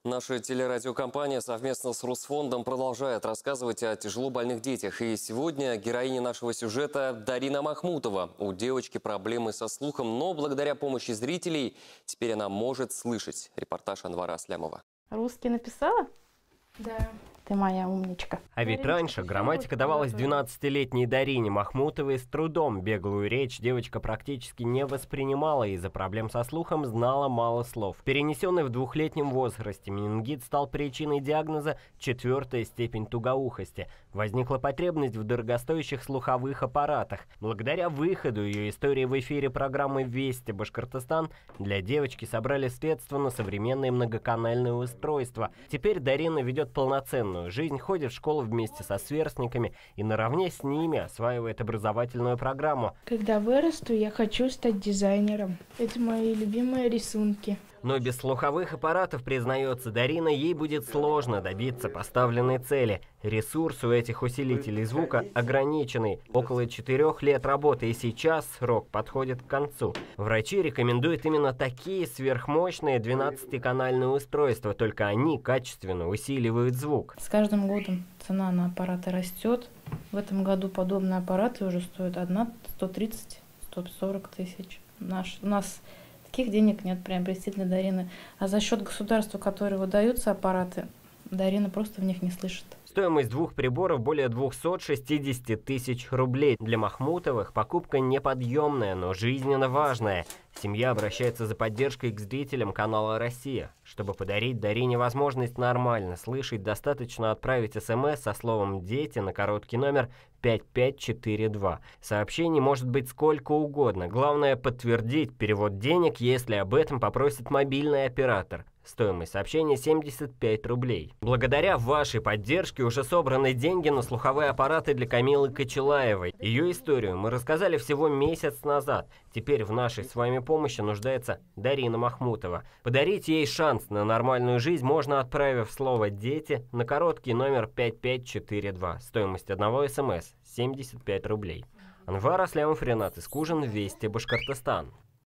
Наша телерадиокомпания совместно с Русфондом продолжает рассказывать о тяжело больных детях. И сегодня героиня нашего сюжета Дарина Махмутова. У девочки проблемы со слухом, но благодаря помощи зрителей теперь она может слышать. Репортаж Анвара Аслямова. Русский написала? Да. Ты моя умничка. А ведь раньше грамматика давалась 12-летней Дарине Махмутовой с трудом. Беглую речь девочка практически не воспринимала, из-за проблем со слухом знала мало слов. Перенесенный в 2-летнем возрасте менингит стал причиной диагноза 4-я степень тугоухости. Возникла потребность в дорогостоящих слуховых аппаратах. Благодаря выходу ее истории в эфире программы «Вести Башкортостан» для девочки собрали средства на современные многоканальные устройства. Теперь Дарина ведет полноценную жизнь, ходит в школу вместе со сверстниками и наравне с ними осваивает образовательную программу. Когда вырасту, я хочу стать дизайнером. Это мои любимые рисунки. Но без слуховых аппаратов, признается Дарина, ей будет сложно добиться поставленной цели. Ресурс у этих усилителей звука ограниченный. Около 4 лет работы, и сейчас срок подходит к концу. Врачи рекомендуют именно такие сверхмощные 12-канальные устройства, только они качественно усиливают звук. С каждым годом цена на аппараты растет. В этом году подобные аппараты уже стоят 130-140 тысяч. У нас таких денег нет приобрести для Дарины. А за счет государства, которое выдаются аппараты, Дарина просто в них не слышит. Стоимость двух приборов более 260 тысяч рублей. Для Махмутовых покупка неподъемная, но жизненно важная. Семья обращается за поддержкой к зрителям канала «Россия». Чтобы подарить Дарине возможность нормально слышать, достаточно отправить СМС со словом «Дети» на короткий номер 5542. Сообщений может быть сколько угодно. Главное подтвердить перевод денег, если об этом попросит мобильный оператор. Стоимость сообщения 75 рублей. Благодаря вашей поддержке уже собраны деньги на слуховые аппараты для Камилы Кочелаевой. Ее историю мы рассказали всего месяц назад. Теперь в нашей с вами помощи нуждается Дарина Махмутова. Подарить ей шанс на нормальную жизнь можно, отправив слово «Дети» на короткий номер 5542. Стоимость одного СМС 75 рублей. Анвар Аслямов, Ренат Искужин, Вести Башкортостан.